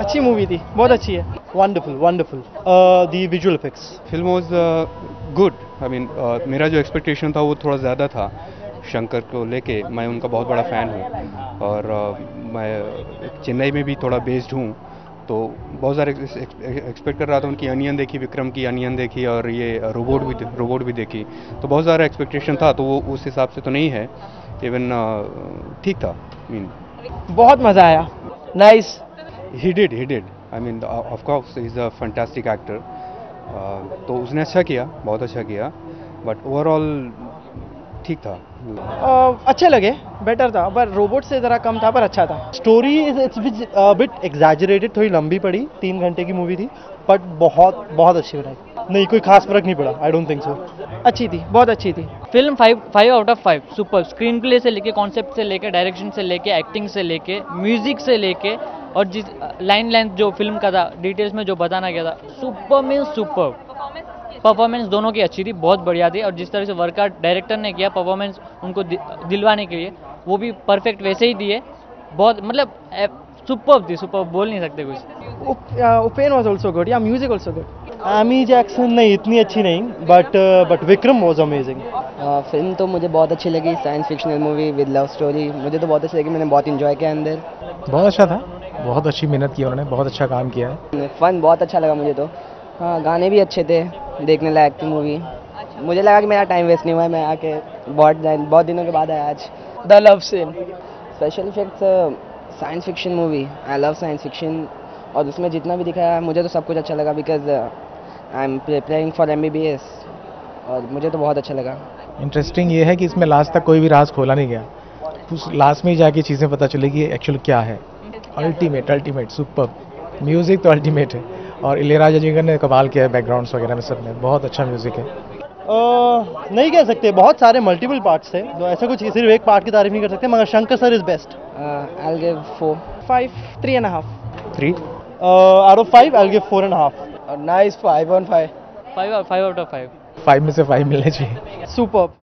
अच्छी मूवी थी, बहुत अच्छी है। Wonderful wonderful. The visual effects, film was good. I mean मेरा जो एक्सपेक्टेशन था वो थोड़ा ज़्यादा था शंकर को लेके। मैं उनका बहुत बड़ा फ़ैन हूँ और मैं चेन्नई में भी थोड़ा बेस्ड हूँ, तो बहुत सारे एक्सपेक्ट कर रहा था। उनकी अनियन देखी, विक्रम की अनियन देखी और ये रोबोट भी देखी, तो बहुत सारा एक्सपेक्टेशन था, तो वो उस हिसाब से तो नहीं है। इवन ठीक था। मीन बहुत मजा आया। Nice. He did I mean of course he is a fantastic actor. तो उसने अच्छा किया, बहुत अच्छा किया, बट ओवरऑल ठीक था। अच्छे लगे, बेटर था, पर रोबोट से ज़रा कम था, पर अच्छा था। स्टोरी इट्स बिट एग्जैजरेटेड, थोड़ी लंबी पड़ी, 3 घंटे की मूवी थी, बट बहुत बहुत अच्छी बनाई। नहीं, कोई खास फर्क नहीं पड़ा, आई डोंट थिंक सो। अच्छी थी, बहुत अच्छी थी। Film 5 out of 5 super. Screen play से लेके, कॉन्सेप्ट से लेके, डायरेक्शन से लेके, एक्टिंग से लेके, म्यूजिक से लेके, और जिस लाइन लेंथ जो फिल्म का था, डिटेल्स में जो बताना गया था, सुपर मीन्स सुपर। परफॉर्मेंस दोनों की अच्छी थी, बहुत बढ़िया थी, और जिस तरह से वर्कआउट डायरेक्टर ने किया परफॉर्मेंस उनको दिलवाने के लिए, वो भी परफेक्ट वैसे ही दिए। बहुत मतलब सुपर थी, सुपर बोल नहीं सकते कुछ। उपेन वॉज ऑल्सो गुड, या music also good. Amy Jackson नहीं, इतनी अच्छी नहीं, but Vikram was amazing. Film तो मुझे बहुत अच्छी लगी, science fictional movie with love story, मुझे तो बहुत अच्छी लगी, मैंने बहुत इंजॉय किया अंदर। बहुत अच्छा था, बहुत अच्छी मेहनत की उन्होंने, बहुत अच्छा काम किया है। फन बहुत अच्छा लगा मुझे तो। हाँ, गाने भी अच्छे थे, देखने लायक थी मूवी। मुझे लगा कि मेरा टाइम वेस्ट नहीं हुआ है, मैं आके बहुत दिनों के बाद आया आज। The love scene. Special effects, science fiction movie, I love science fiction, और उसमें जितना भी दिखाया मुझे तो सब कुछ अच्छा लगा, because I am preparing for MBBS, और मुझे तो बहुत अच्छा लगा। इंटरेस्टिंग ये है कि इसमें लास्ट तक कोई भी राज खोला नहीं गया, उस लास्ट में ही जाके चीज़ें पता चलेगी एक्चुअल क्या है। Ultimate super. म्यूज़िक तो अल्टीमेट है, और इलैयाराजा जी ने कमाल किया है, बैकग्राउंड्स वगैरह में सब में बहुत अच्छा म्यूज़िक है। नहीं कह सकते, बहुत सारे मल्टीपल पार्ट्स थे, तो ऐसा कुछ सिर्फ एक पार्ट की तारीफ नहीं कर सकते, मगर Shankar sir is best. I will give 4 5 3.5 3 out of 5 I will give 4.5। Nice 5 on 5 5 out of 5। 5 में से 5 मिलने चाहिए। सुपर।